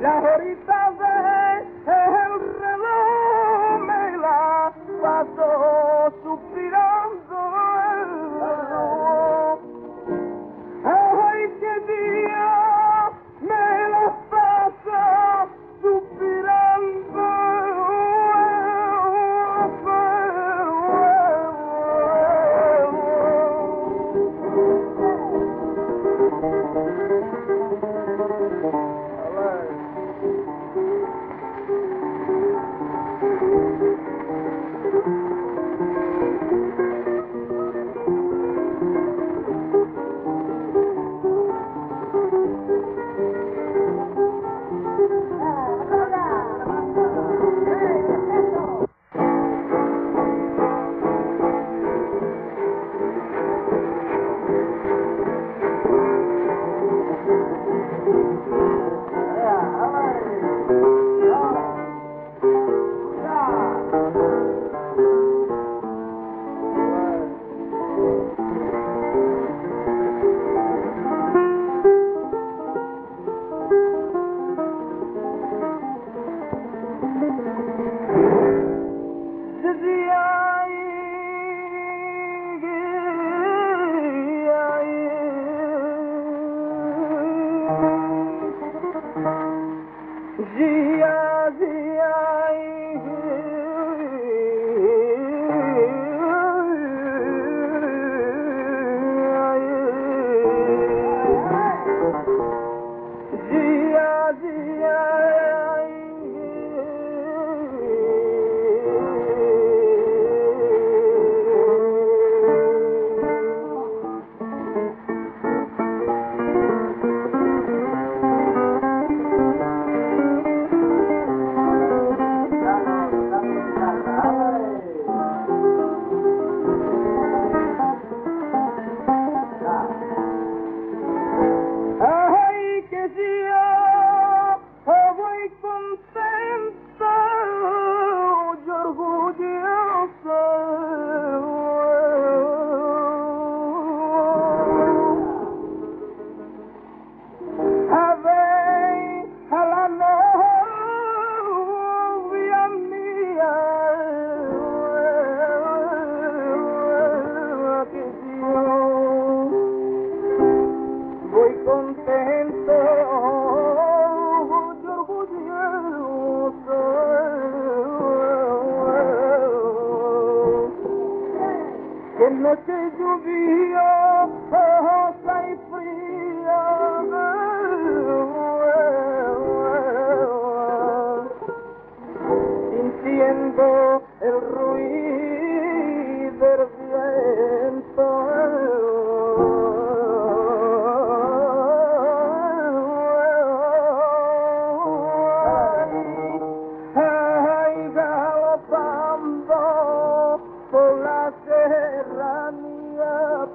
Las horitas del reloj me la paso suspirando. Ay, qué día me la paso suspirando. Noche lluviosa y fría, sintiendo el ruido del viento. Ay, galopando por la serranía,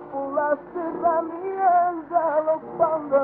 galopando.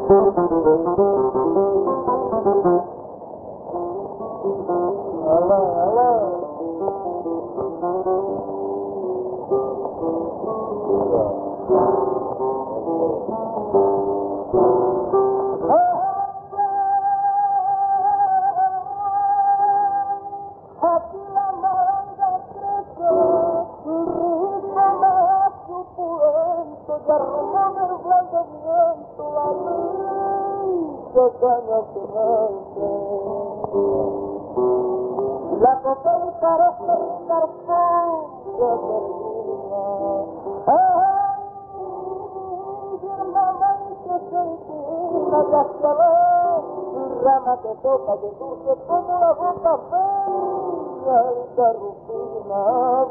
La copa me parece un cartón de perdida. Ay, mi hermana que se inclina y hacia la rama que toca de dulce como la boca fea de Rufina.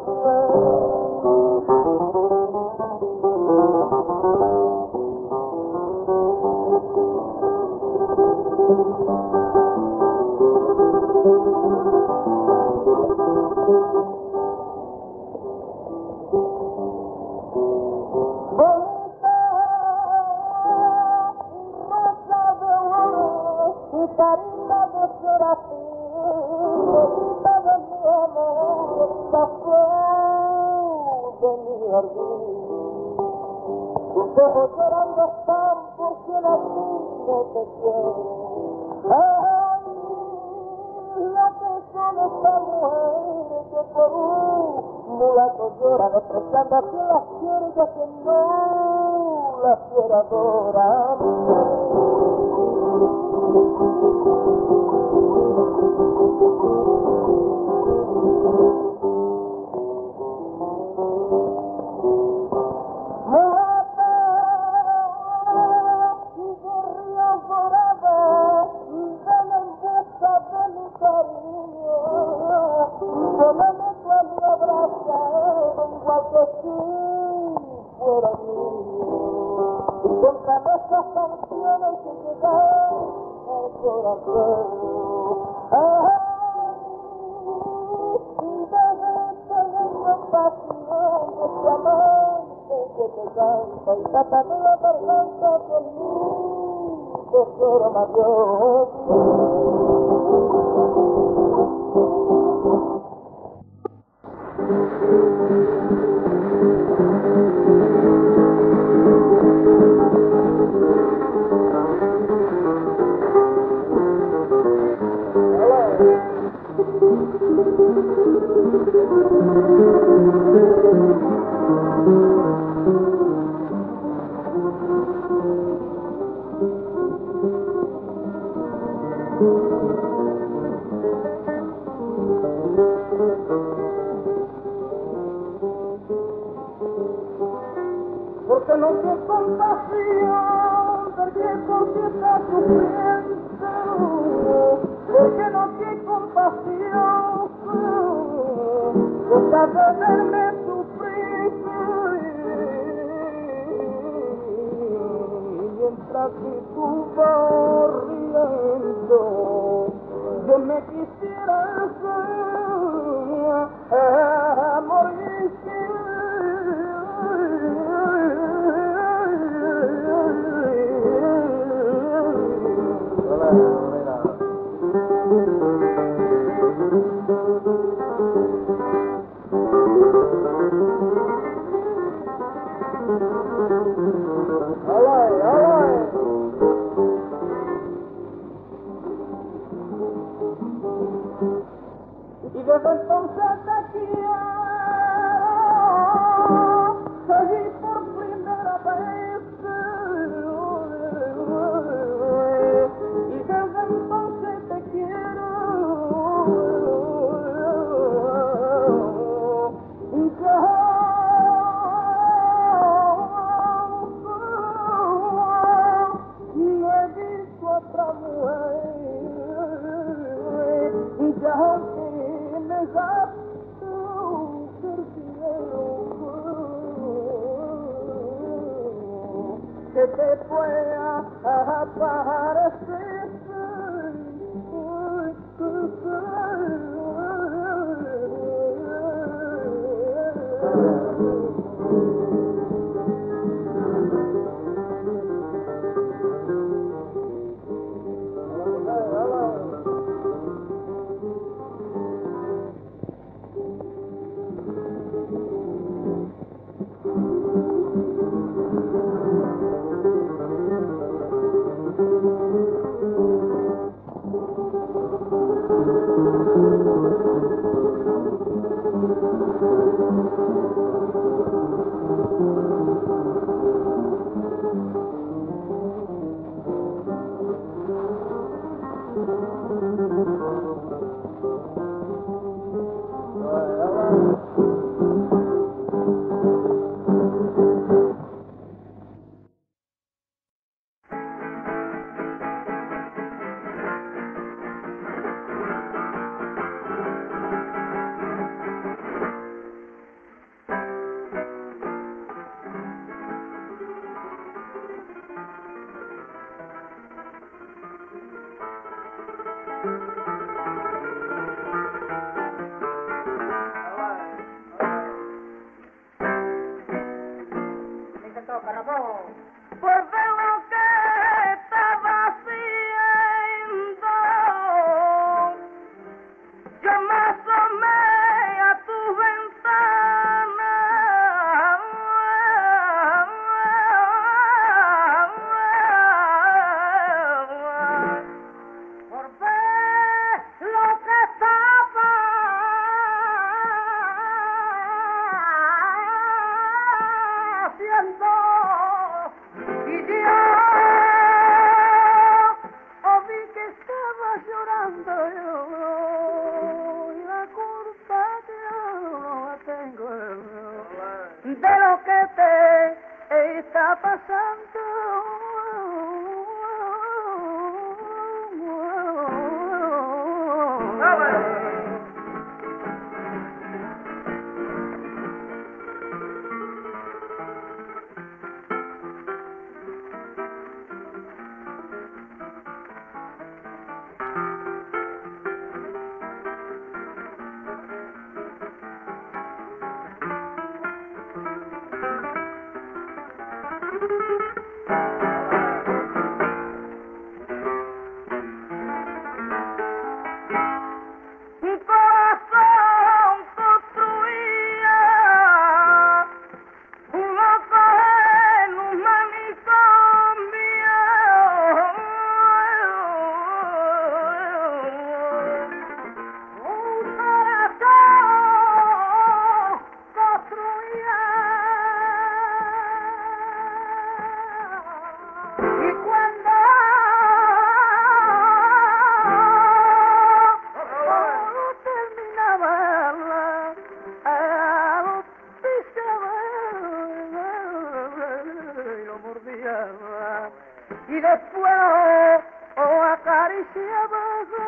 Carita de serafín, bonita de mi amor, la flor de mi jardín. Tus ojos llorando están porque la niña te quiere. Ay, la que son estas mujeres que por un mulato lloran, expresando a quien las quiere y a quien no las quiere adorar. Porque no tienes compasión, porque estás sufriendo, porque no tienes compasión, porque de verme sufrir, mientras que tú vas riendo, yo me quisiera morir. Y desde entonces te quiero seguir por primera vez. Y desde entonces te quiero y he visto a otra mujer ya que me da tu que te pueda aparecer. y después acariciaba.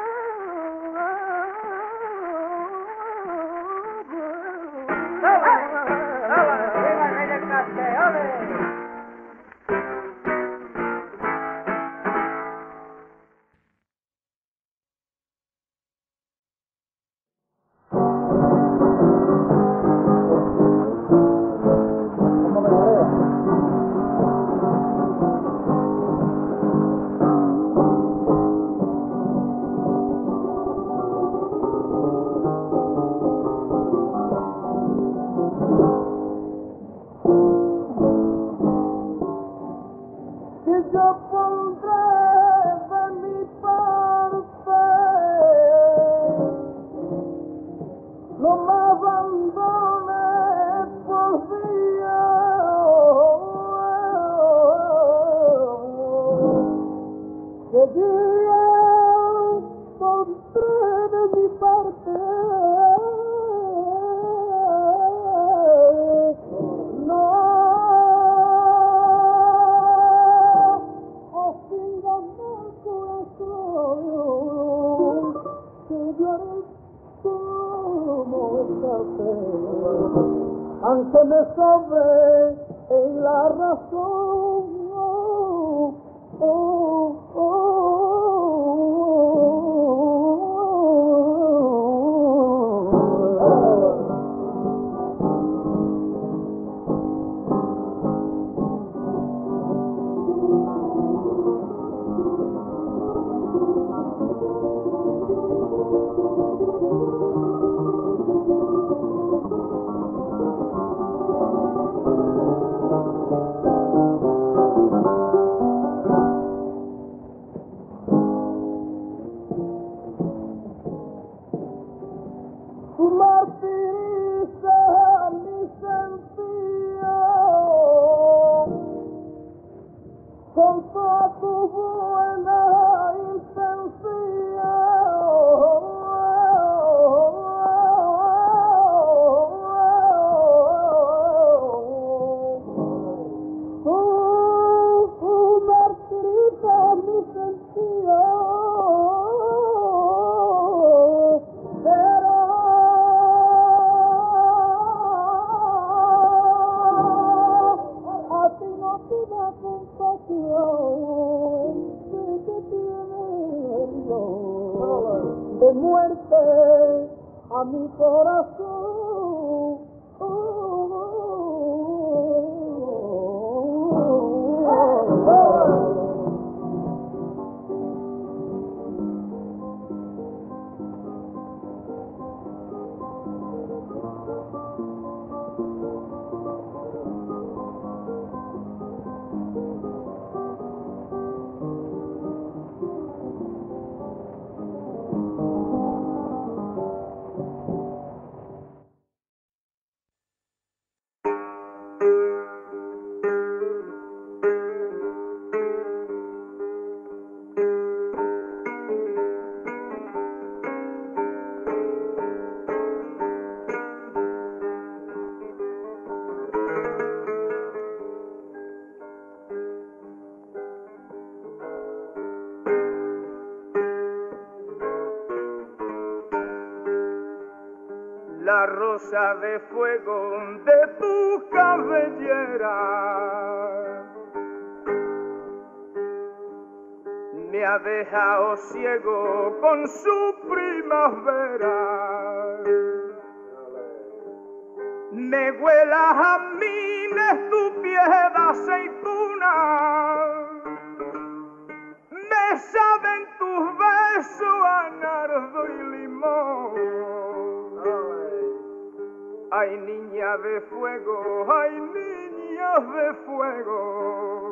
Aunque me sobre en la razón, de muerte a mi corazón. La rosa de fuego de tu cabellera me ha dejado ciego con su primavera. Me huela a jamines tu piel de aceituna, me saben tus besos a nardo y limón. Ay, niña de fuego, ay, niña de fuego.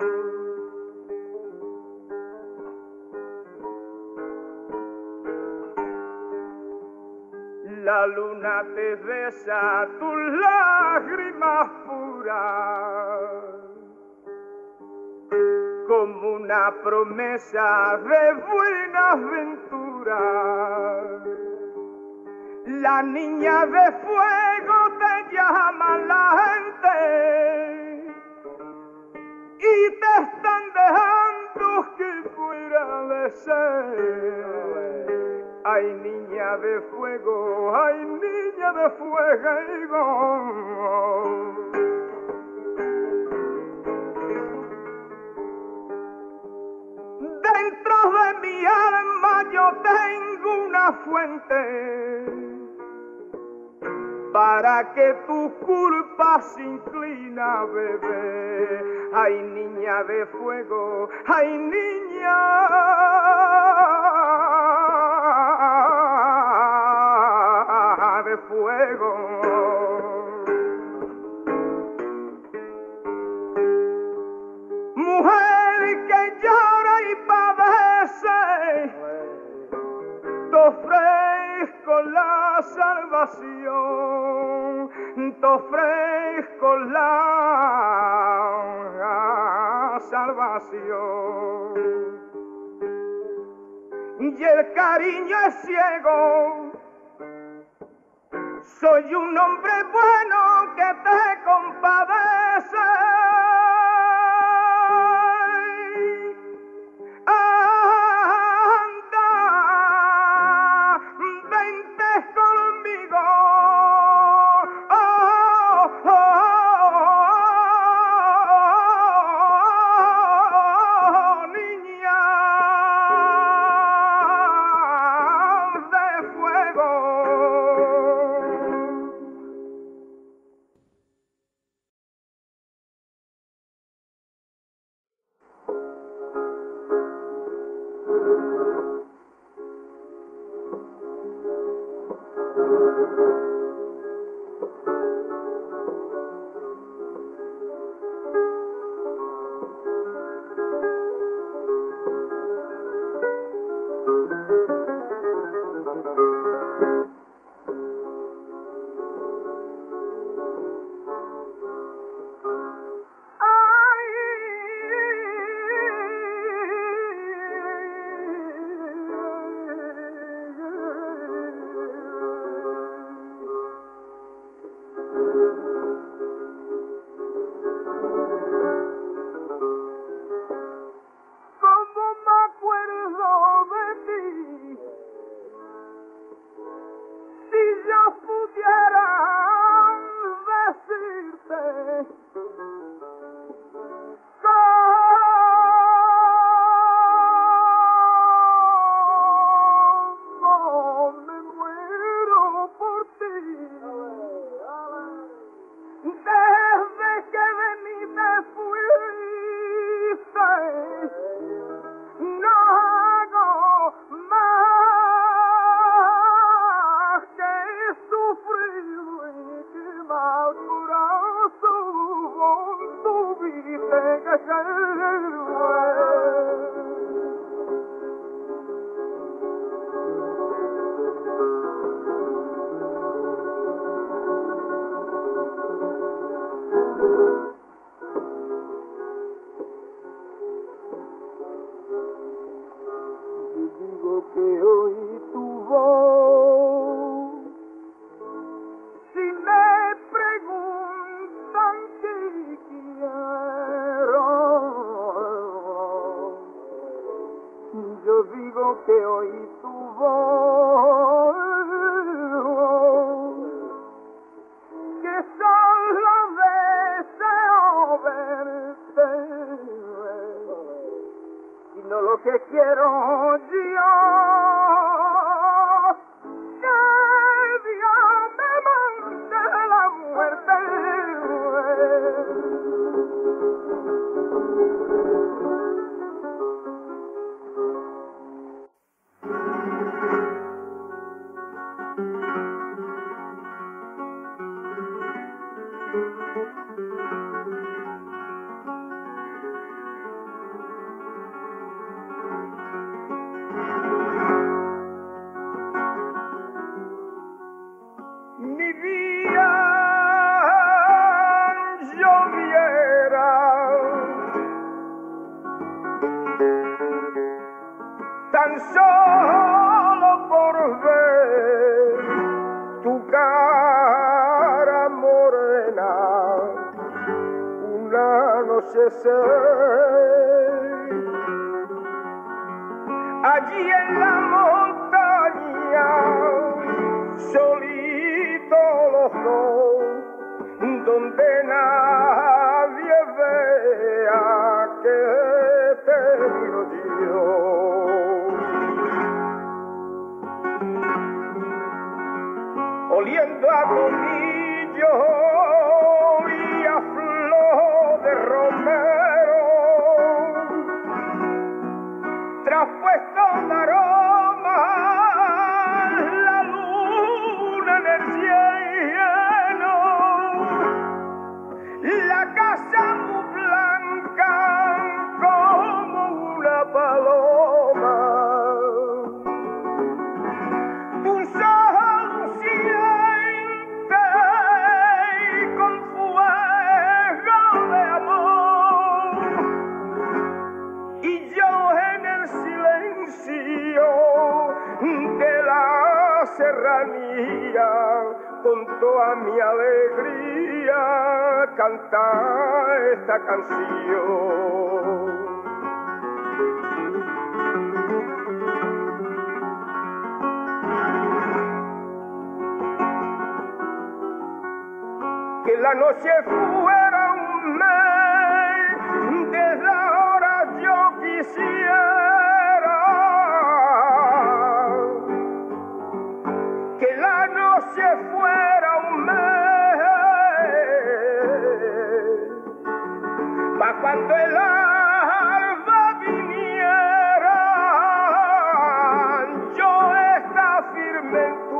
La luna te besa tus lágrimas puras, como una promesa de buenas venturas. La niña de fuego te llama la gente y te están deseando que fuera de ser. Ay, niña de fuego, ay, niña de fuego. Dentro de mi alma yo tengo una fuente para que tu culpa se inclina, bebé. Ay, niña de fuego, ay, niña de fuego. Mujer que llora y padece, te ofrezco la salvación, te ofrezco la salvación. Y el cariño es ciego, soy un hombre bueno que te compadece. Que oí tu voz, si me preguntan qué quiero, yo digo que oí tu voz, que solo deseo verte, y no lo que quiero yo. Mi día lloviera, tan solo por ver tu cara morena, un anochecer. allí en la montaña, solito los dos, donde nadie vea que te miro yo. Oliendo a tomillo y a flor de romero, traspuesto de aroma, la luna en el cielo, la casa muy blanca como una paloma, un sol luciente con fuego de amor, y yo en el silencio de la serranía, con toda mi alegría, cantar esta canción. Que la noche fuera un mes, desde ahora yo quisiera que la noche fuera un mes, pa' cuando el alba viniera, yo está firme en tu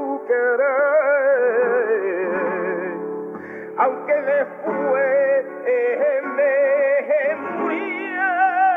querer, aunque después me muriera.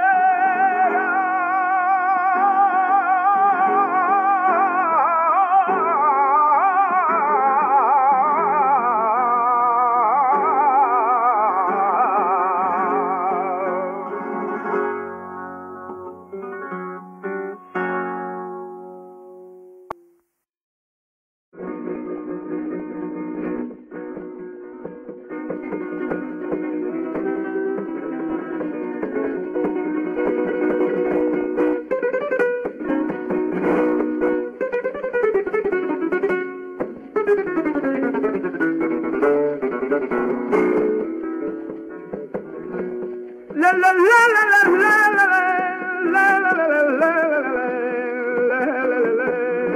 La la la la la la la la la la la la.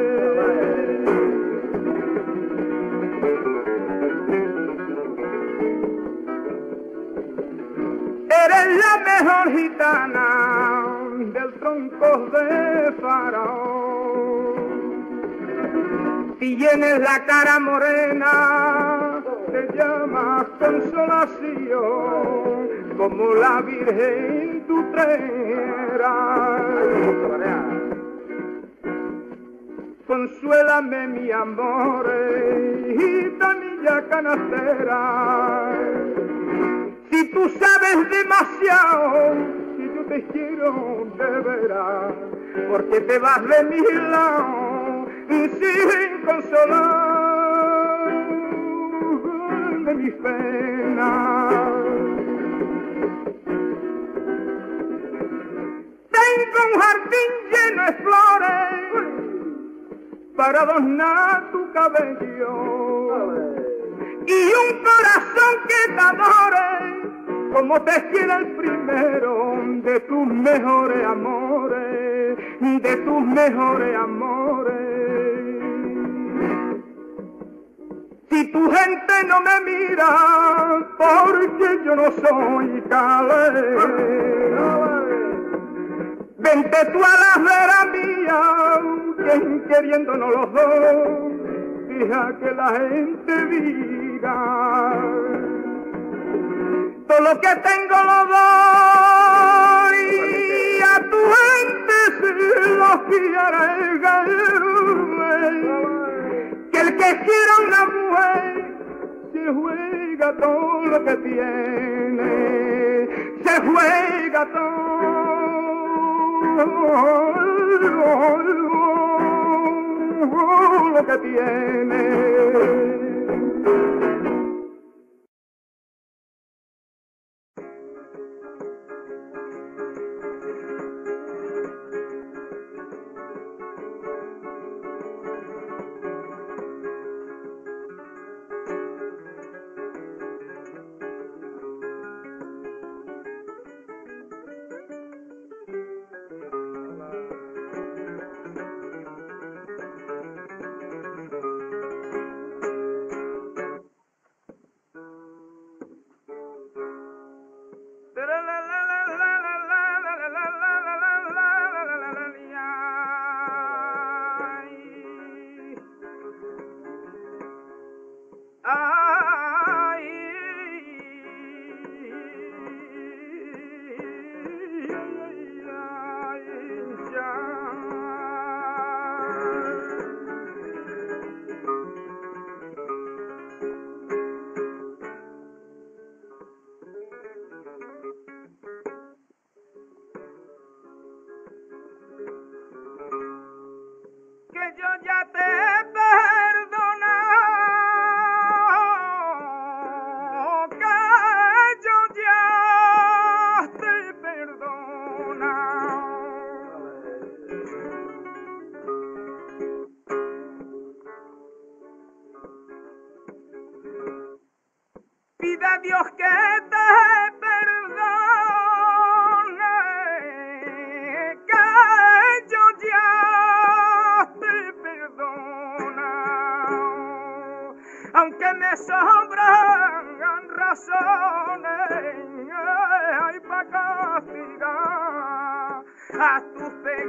Eres la mejor gitana del tronco de Faraón. Si tienes la cara morena, te llamas Consolación, como la Virgen tu traerás. Consuélame mi amor, hijita mía canastera. Si tú sabes demasiado, si yo te quiero de veras, porque te vas de mi lado sin consolarme mis penas. Tengo un jardín lleno de flores para adornar tu cabello y un corazón que te adore como te quiera el primero de tus mejores amores, de tus mejores amores. Si tu gente no me mira, porque yo no soy calé, vente tú a la vera mía, queriéndonos los dos, deja que la gente diga. Todo lo que tengo lo doy a tu gente si lo quiere, que el que quiera una mujer se juega todo lo que tiene, se juega todo lo que tiene. aunque me sobran razones, hay para castigar a tus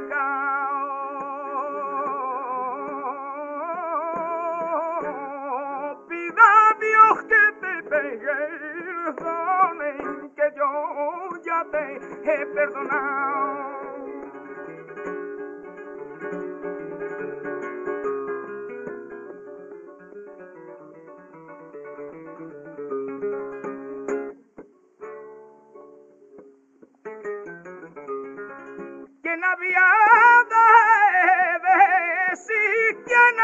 pecados. Pida a Dios que te perdone, que yo ya te he perdonado. ¿Quién había de decir quién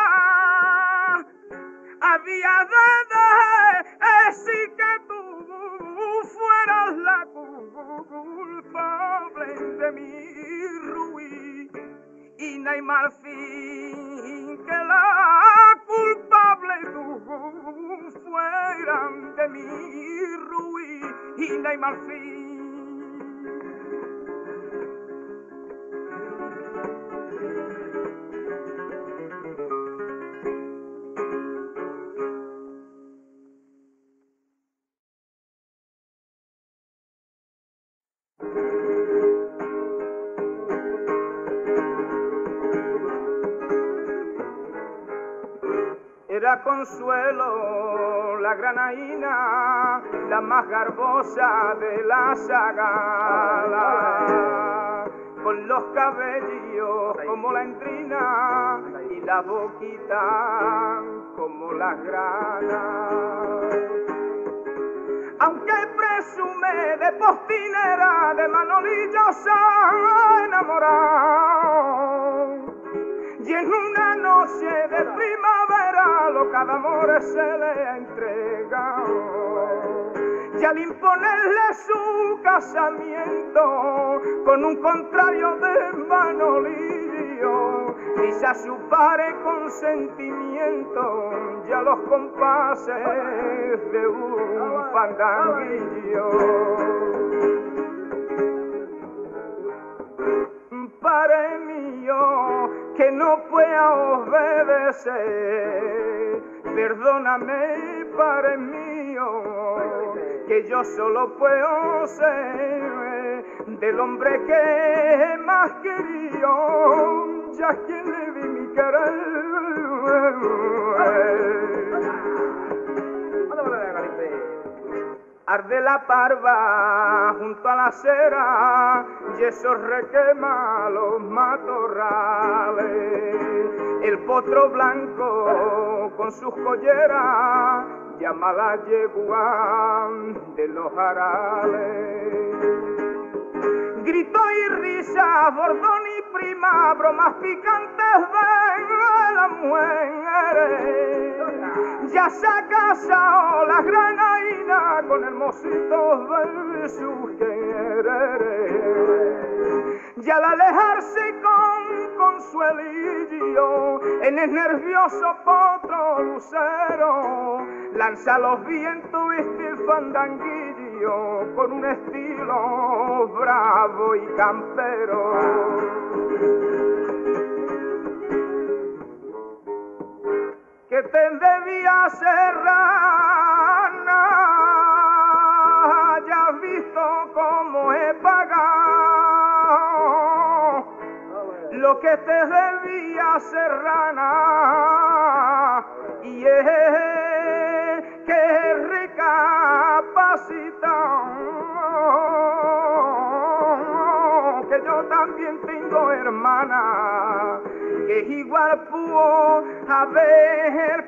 había de decir que tú fueras la culpable de mi ruina y mal fin, que la culpable tú fueras de mi ruina y mal fin? Era Consuelo, la granaína, la más garbosa de la sagala, con los cabellos como la entrina y la boquita como las granas. Aunque presume de postinera, de Manolillo se ha enamorado, y en una noche de primavera loca de amores se le ha entregado. Y al imponerle su casamiento con un contrario de Manolillo, dice a su padre con sentimiento, ya los compases de un fandanguillo. Padre mío, que no pueda obedecer, perdóname, Padre mío, que yo solo puedo ser del hombre que más querido, ya que le di mi querer. Arde la parva junto a la acera y eso requema los matorrales. El potro blanco con sus colleras llama la yegua de los jarales. Grito y risa, bordón y prima, bromas picantes de las mujeres. Ya se ha casado la granaína con el mocito de sus quereres. Y al alejarse con Consuelillo en el nervioso potro lucero, lanza los vientos este fandanguillo con un estilo bravo y campero. Que te debía serrana, ya has visto cómo he pagado lo que te debía serrana, y es que recapacita que yo también tengo hermana que igual pudo haber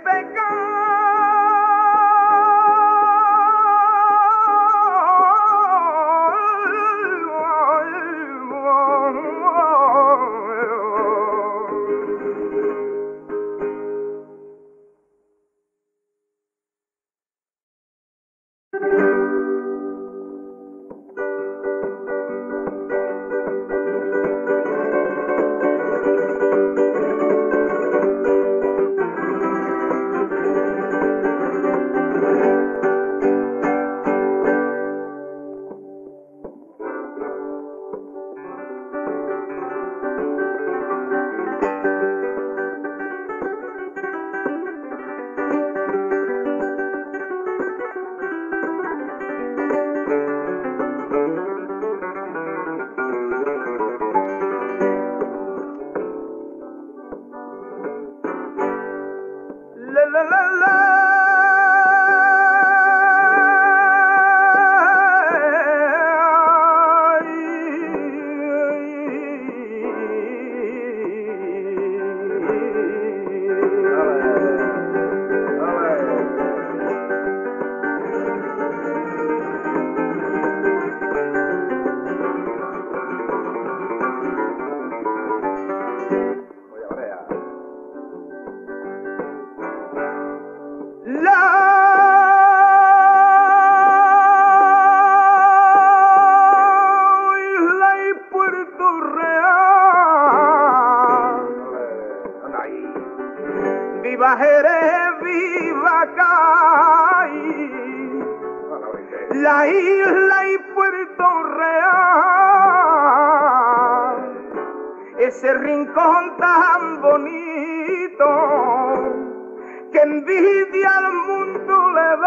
Jerez viva caí, la isla y Puerto Real, ese rincón tan bonito que envidia al mundo le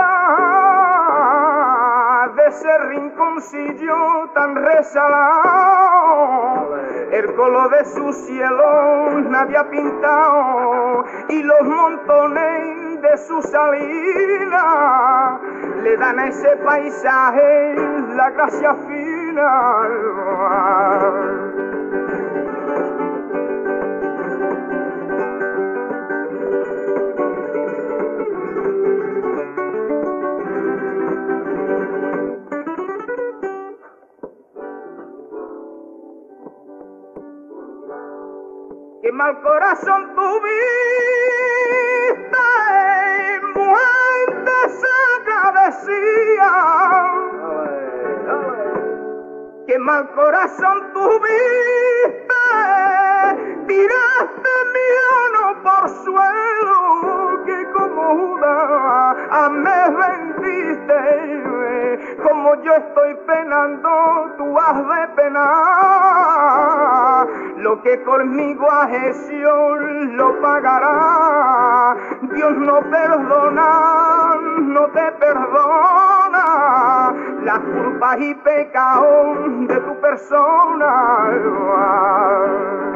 da, de ese rinconcillo tan resalado, el color de su cielo nadie ha pintado, y los montones de su salina le dan a ese paisaje la gracia fina. Qué mal corazón tuviste, mujer desagradecida. Qué mal corazón tuviste, tiraste mi ano por suelo, que como Judas me vendiste. Como yo estoy penando, tú has de penar. Lo que conmigo has hecho lo pagará. Dios no perdona, no te perdona las culpas y pecados de tu persona.